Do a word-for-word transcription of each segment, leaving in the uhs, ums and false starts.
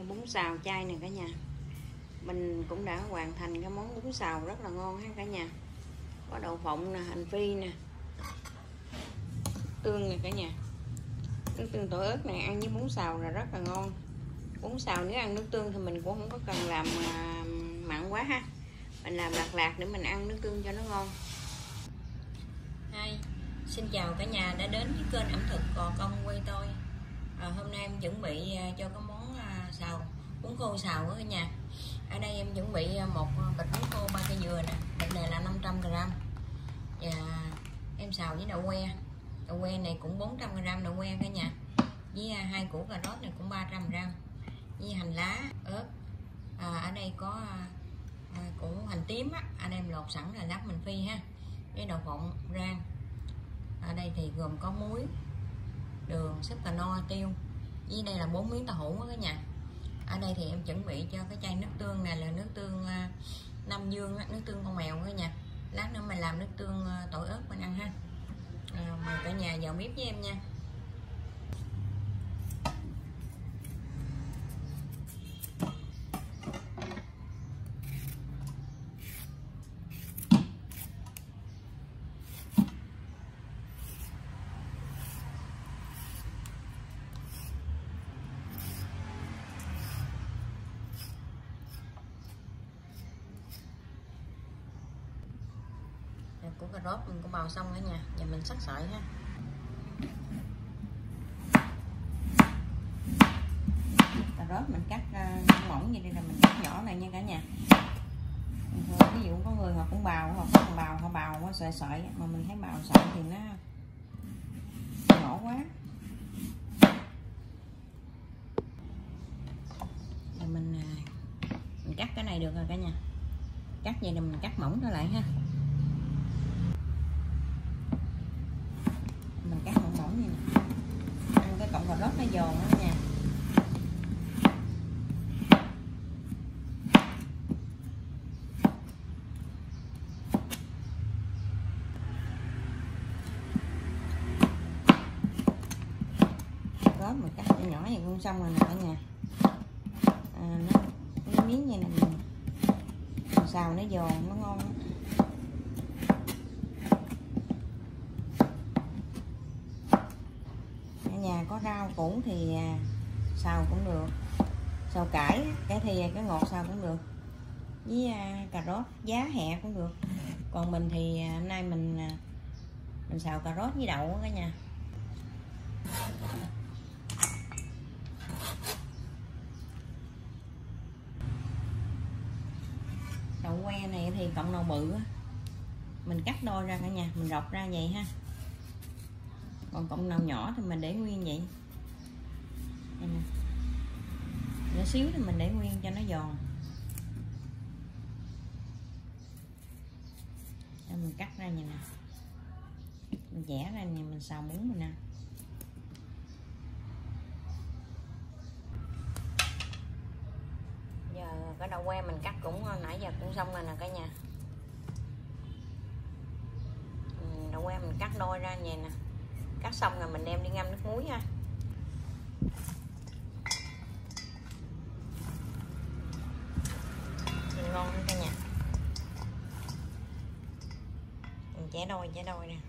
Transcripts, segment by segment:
bún xào chay nè cả nhà. Mình cũng đã hoàn thành cái món bún xào rất là ngon ha cả nhà. Có đậu phộng nè, hành phi nè, tương nè cả nhà. Nước tương tỏi ớt này ăn với bún xào là rất là ngon. Bún xào nếu ăn nước tương thì mình cũng không có cần làm mặn quá ha. Mình làm lạc lạc để mình ăn nước tương cho nó ngon. Hi, xin chào cả nhà đã đến với kênh ẩm thực Gò Công quê tôi. À, hôm nay em chuẩn bị cho cái món xào bún khô xào của cả nhà. Ở đây em chuẩn bị một bịch bún khô ba cây dừa nè, bịch này là năm trăm gram. Và em xào với đậu que. Đậu que này cũng bốn trăm gram đậu que cả nhà. Với hai củ cà rốt này cũng ba trăm gram. Với hành lá, ớt. À, ở đây có à, củ hành tím á, anh em lột sẵn là lát mình phi ha. Với đậu phộng rang. Ở đây thì gồm có muối, đường, súp cà no, tiêu. Với đây là bốn miếng tàu hũ đó cả nhà. Ở đây thì em chuẩn bị cho cái chai nước tương này là nước tương uh, Nam Dương, nước tương con mèo cả nhà. Lát nữa mình làm nước tương uh, tỏi ớt mình ăn ha. À, mời cả nhà vào bếp với em nha. Của cà rốt mình cũng bào xong cả nhà, giờ mình sắc sợi ha. Cà rốt mình cắt uh, mỏng như đây là mình cắt nhỏ này nha cả nhà. Ví dụ có người họ cũng bào, họ không bào, họ bào có sợi sợi mà mình thấy bào sợi thì nó nhỏ quá. Giờ mình mình cắt cái này được rồi cả nhà. Cắt vậy là mình cắt mỏng nó lại ha. Mình cắt mỏng mỏng như này. Ăn cái cọng cà rốt nó giòn đó nha. Cà rốt mình cắt nhỏ vậy cũng xong rồi nè cả nhà. À, nó cái miếng như này mình xào nó giòn nó ngon đó. Nhà có rau củ thì xào cũng được, xào cải cái thì cái ngọt xào cũng được, với cà rốt giá hẹ cũng được. Còn mình thì hôm nay mình mình xào cà rốt với đậu cả nhà. Đậu que này thì cọng nào bự mình cắt đôi ra cả nhà, mình rọc ra vậy ha. Còn cọng nào nhỏ thì mình để nguyên vậy. Đây nè. Nhỏ xíu thì mình để nguyên cho nó giòn. Đây mình cắt ra vậy nè. Mình vẽ ra nè, mình xào bún mình nè. Giờ cái đậu que mình cắt cũng nãy giờ cũng xong rồi nè cả nhà. Đậu que mình cắt đôi ra vậy nè. Cắt xong rồi mình đem đi ngâm nước muối ha. Nhìn ngon hơn cả nhà. Mình chẻ đôi chẻ đôi nè.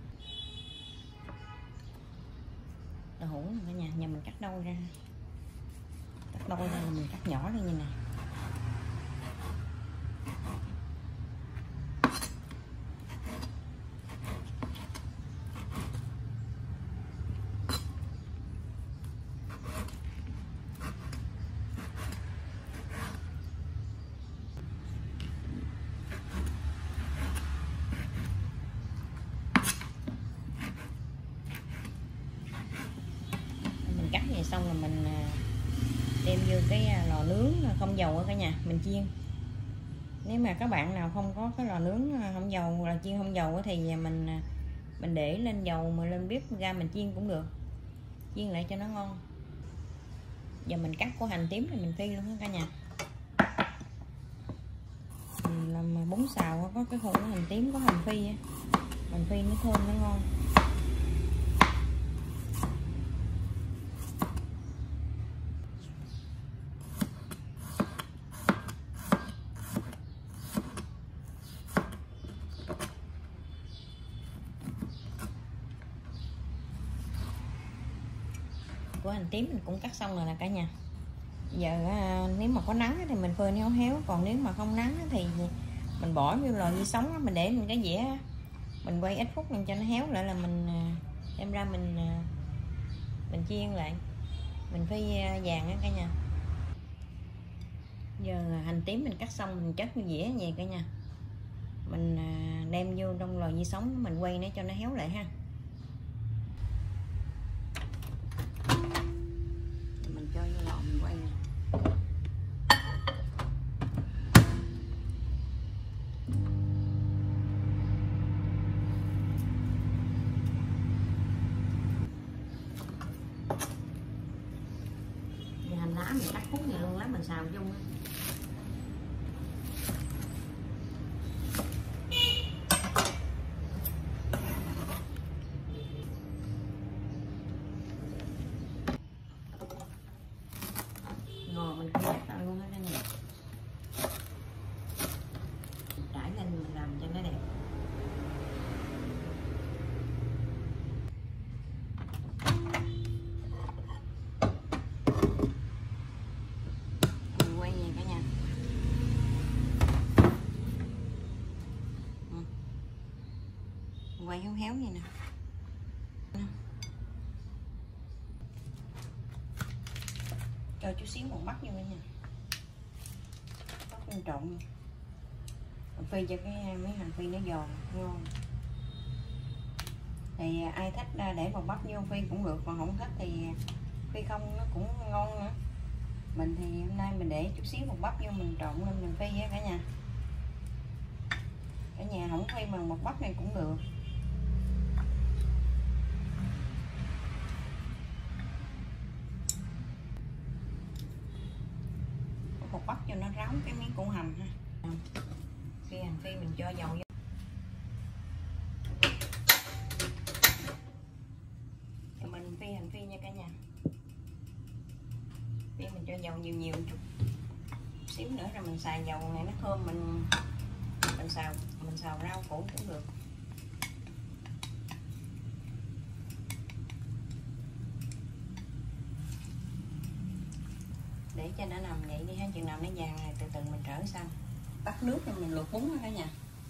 Đậu hũ cả nhà, nhà mình cắt đôi ra. Cắt đôi ra mình cắt nhỏ ra như này. Cắt vậy xong rồi mình đem vô cái lò nướng không dầu ở cả nhà mình chiên. Nếu mà các bạn nào không có cái lò nướng không dầu là chiên không dầu thì mình mình để lên dầu mà lên bếp ra mình chiên cũng được, chiên lại cho nó ngon. Giờ mình cắt của hành tím thì mình phi luôn đó cả nhà. Mình làm bún xào có cái khô của hành tím, có hành phi, hành phi nó thơm nó ngon. của hành tím mình cũng cắt xong rồi nè cả nhà. Giờ à, nếu mà có nắng thì mình phơi héo héo, còn nếu mà không nắng thì mình bỏ vô lò vi sóng, mình để mình cái dĩa mình quay ít phút mình cho nó héo lại là mình đem ra mình mình chiên lại, mình phi vàng á cả nhà. Giờ hành tím mình cắt xong mình chất vô dĩa vậy cả nhà, mình đem vô trong lò vi sóng mình quay để cho nó héo lại ha. Mình cho vô lò mình quay nè. Hành lá mình cắt khúc này luôn, lá mình xào chung á. Ngò mình cũng cắt ra luôn hết đây nè. Trải lên mình làm cho nó đẹp. Mình quay nha cả nhà. Ừ. Quay héo héo vậy nè. Cho chút xíu một bắp vô nha, bắp quan trọng, phi cho cái mấy hành phi nó giòn ngon. Thì ai thích để một bắp vô phi cũng được, còn không thích thì phi không nó cũng ngon nữa. Mình thì hôm nay mình để chút xíu một bắp vô mình trộn lên mình phi á cả nhà. Cả nhà không phi bằng một bắp này cũng được. Một bắp cho nó ráo cái miếng củ hành ha. Phi hành phi mình cho dầu vô. Rồi mình phi hành phi nha cả nhà. Phi mình cho dầu nhiều nhiều chút xíu nữa rồi mình xài dầu này nó thơm, mình mình xào mình xào rau củ cũng được. Để cho nó nằm vậy đi ha, chừng nào nó vàng này từ từ mình trở sang tắt nước cho mình luộc bún ha cả nhà.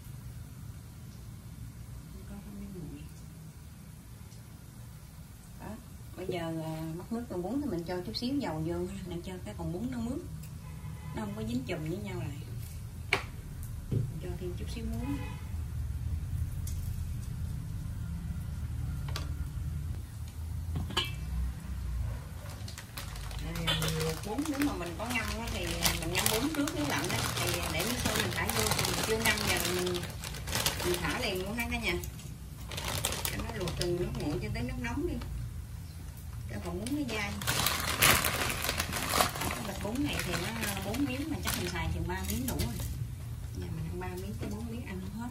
Đó, bây giờ mắc nước con bún thì mình cho chút xíu dầu vô để cho cái con bún nó mướt, nó không có dính chùm với nhau lại. Mình cho thêm chút xíu muối. Bún nếu mà mình có ngâm thì mình ngâm bún trước nước lạnh đó, thì để nước sôi mình thả vô, thì mình chưa ngâm giờ mình mình thả liền luôn ha cả nhà, cho nó luộc từ nước nguội cho tới nước nóng đi, cho còn bún nó dai. Cái bịch bún này thì nó bốn miếng mà chắc mình xài chừng ba miếng đủ rồi. Nhà mình ăn ba miếng tới bốn miếng ăn không hết.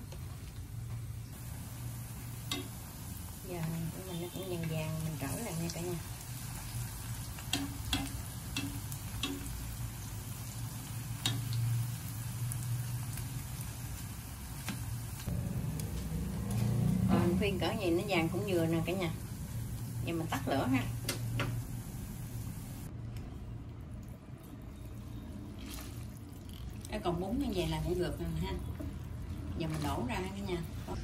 Giờ mình nó cũng vàng vàng mình trở lại nha cả nhà. Phiên cỡ gì nó vàng cũng vừa nè cả nhà. Giờ mình tắt lửa ha. Cái còn bún như vậy là cũng được rồi ha. Giờ mình đổ ra cả nhà.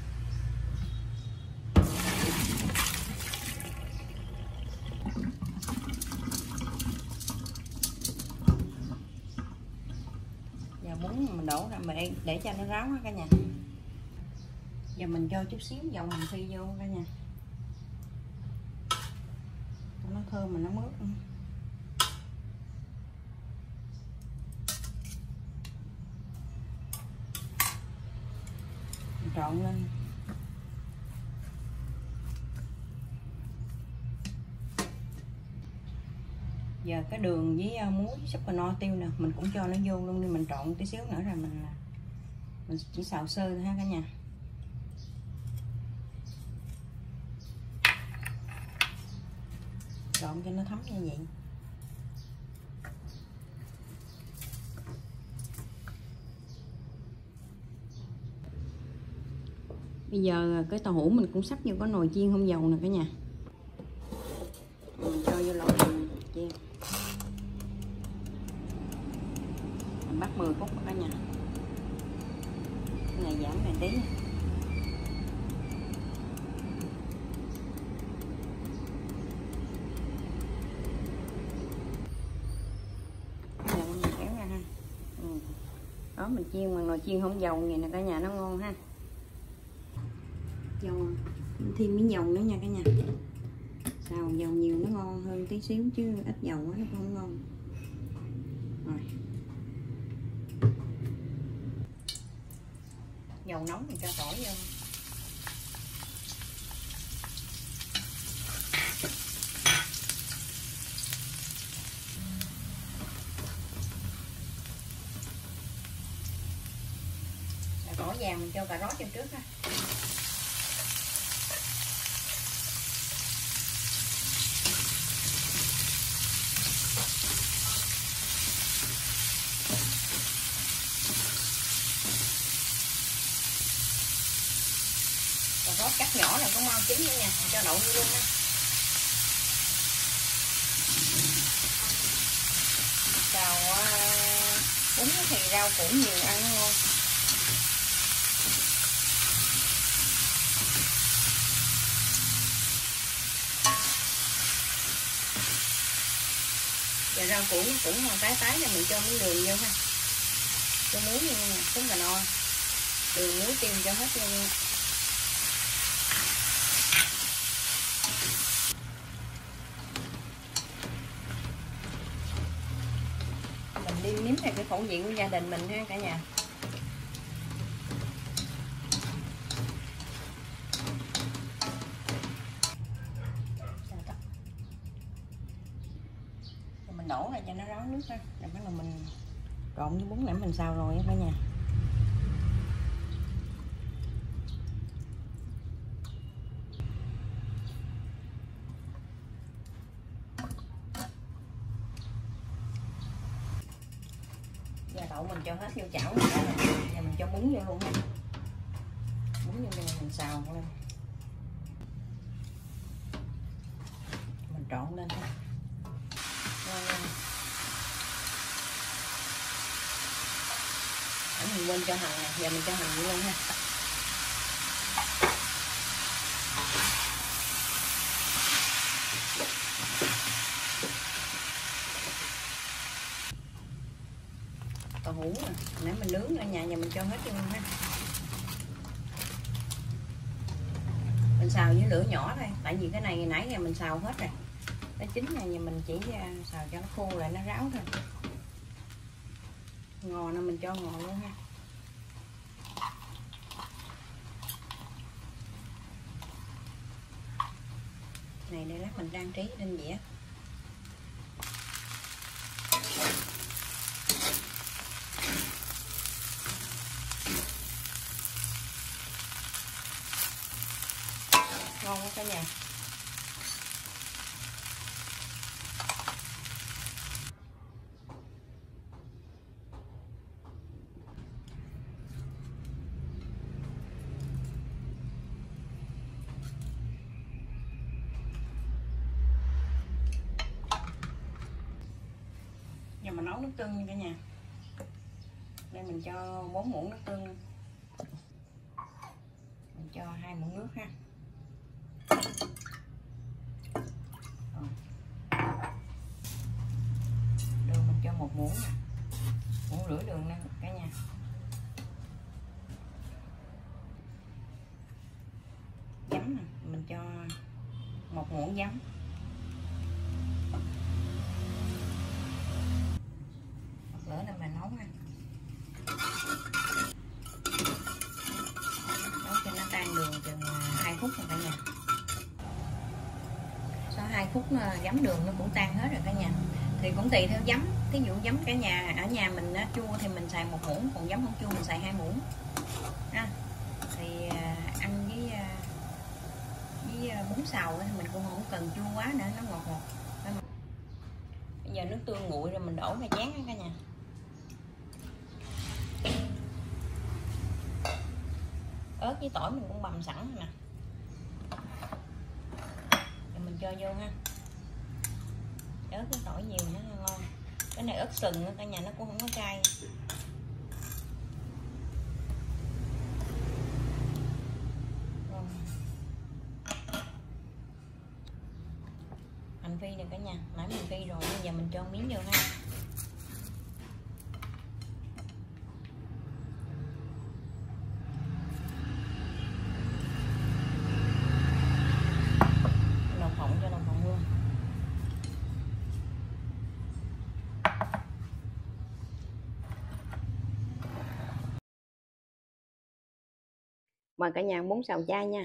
Giờ bún mình đổ ra mình để, để cho nó ráo ha cả nhà. Giờ mình cho chút xíu dầu hành phi vô cả nhà, nó thơm mà nó mướt. Mình trộn lên. Giờ cái đường với muối súp cà no tiêu nè mình cũng cho nó vô luôn, đi mình trộn tí xíu nữa rồi mình mình chỉ xào sơ thôi ha cả nhà. Trộn cho nó thấm như vậy. Bây giờ cái tàu hũ mình cũng sắp vô có nồi chiên không dầu nè cả nhà. Mình cho vô lò mười phút cả nhà. Cái này giảm này tí. Đó, mình chiên bằng nồi chiên không dầu vậy nè cả nhà, nó ngon ha. Dầu thêm miếng dầu nữa nha cả nhà. Xào dầu nhiều nó ngon hơn tí xíu, chứ ít dầu quá nó không ngon. Rồi. Dầu nóng thì cho tỏi vô. Tỏi vàng mình cho cà rốt cho trước ha. Cà rốt cắt nhỏ là cũng mau chín nữa nha, mình cho đậu vô luôn ha. Xào uh, bún thì rau củ nhiều ăn nó ngon. Và rau củ cũng tái tái này mình cho miếng đường vô ha, cho muối vô nha, cúng cà no, đường muối tiêu cho hết vô nha. Mình đi nếm theo cái khẩu vị của gia đình mình ha cả nhà. Mình đổ ra cho nó ráo nước ha, rồi bắt đầu mình trộn với bún nãy mình xào rồi á cả nhà. Giờ đậu mình cho hết vô chảo rồi, giờ mình cho bún vô luôn ha. Bún vô đây mình xào lên, mình trộn lên ha. Mình quên cho hành nè, giờ mình cho hành vô luôn ha. Tàu hũ nè, nãy mình nướng ở nhà, giờ mình cho hết vô luôn ha. Mình xào với lửa nhỏ thôi, tại vì cái này nãy giờ mình xào hết rồi. Cái chín này giờ mình chỉ xào cho nó khô lại, nó ráo thôi. Ngò nè, mình cho ngò luôn ha. Này để lát mình trang trí lên dĩa. Ngon quá cả nhà. Giờ mình nấu nước tương nha cả nhà. Đây mình cho bốn muỗng nước tương. Mình cho hai muỗng nước ha. Đường mình cho một muỗng nè. Muỗng rưỡi đường nè cả nhà. Giấm nè, mình cho một muỗng giấm. Lửa này mình nấu ha. Nấu cho nó tan đường chừng hai phút rồi cả nhà. Sau hai phút giấm đường nó cũng tan hết rồi cả nhà. Thì cũng tùy theo giấm. Ví dụ giấm cả nhà ở nhà mình chua thì mình xài một muỗng, còn giấm không chua mình xài hai muỗng. Ha. Thì ăn với với bún xào thì mình cũng không cần chua quá nữa, nó ngọt ngọt. Bây giờ nước tương nguội rồi mình đổ ra chén cả nhà. Ớt với tỏi mình cũng bằm sẵn rồi nè. Rồi mình cho vô ha. Ớt với tỏi nhiều nó ngon. Cái này ớt sừng cả nhà, nó cũng không có cay. Hành phi này cả nhà, nãy mình phi rồi, bây giờ mình cho miếng vô ha. Đậu phộng cho đậu phộng luôn. Mời cả nhà bún xào chay nha.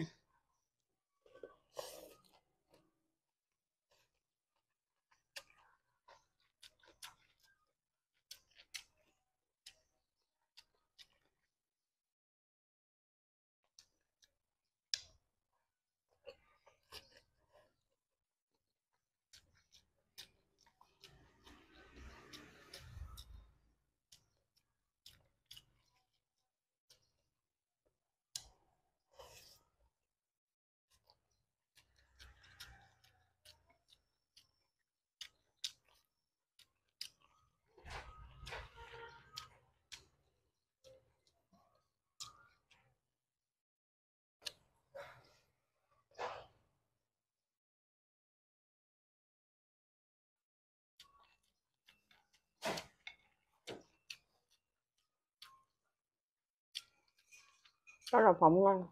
Có đậu phộng ngon,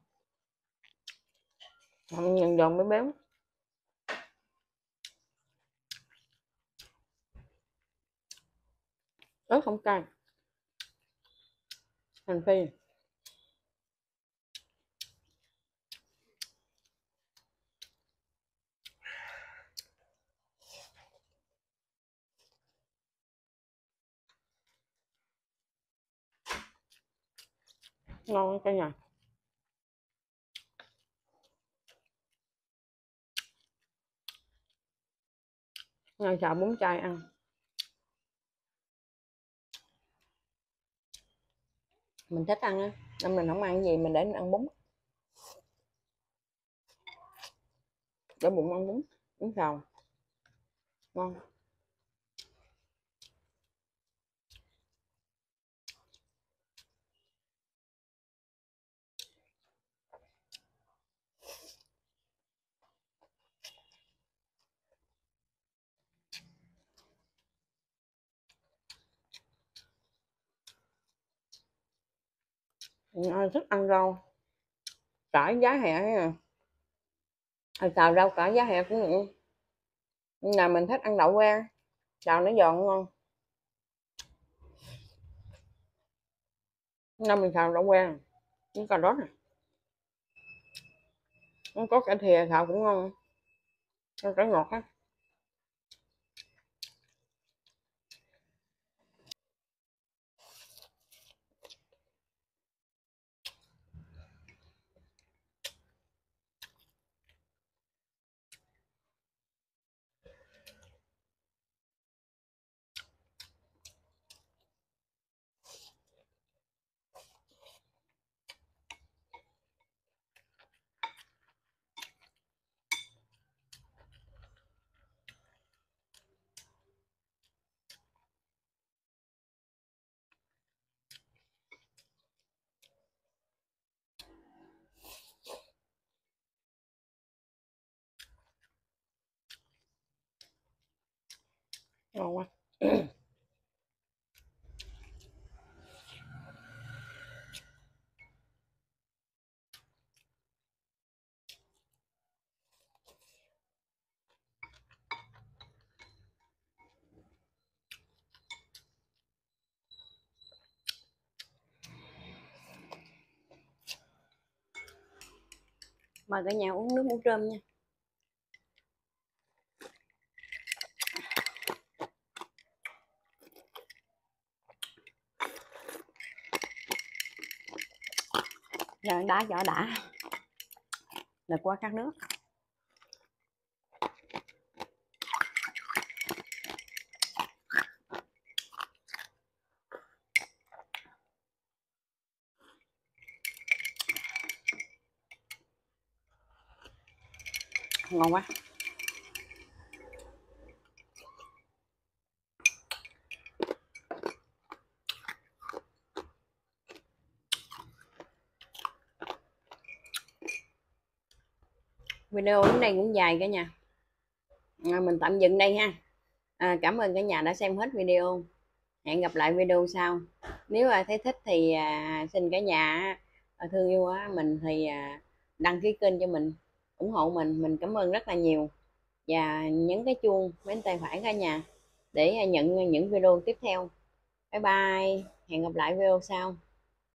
không nhìn giòn mới béo. Ớt không cay, hành phi. Ngon cả nhà. Ngày xào bún chay ăn. Mình thích ăn á, nên mình không ăn gì mình để mình ăn bún. Để bụng ăn bún, bún xào. Ngon. Ai thích ăn rau cải giá hẹ nha, à, xào rau cải giá hẹ cũng được. Nhưng là mình thích ăn đậu que, xào nó giòn ngon. Nên mình xào đậu que với cà rốt này, nó có cải thìa xào cũng ngon, nó cải ngọt á. Ngon quá. Mời cả nhà uống nước mắm rơm nha. Giờ đá cho đã, là qua khát nước. Ngon quá. Video đến đây cũng dài cả nhà, à, mình tạm dừng đây ha. À, cảm ơn cả nhà đã xem hết video. Hẹn gặp lại video sau. Nếu à, thấy thích thì à, xin cả nhà à, thương yêu á, mình thì à, đăng ký kênh cho mình, ủng hộ mình, mình cảm ơn rất là nhiều. Và nhấn cái chuông bên tay phải cả nhà để nhận những video tiếp theo. Bye bye, hẹn gặp lại video sau.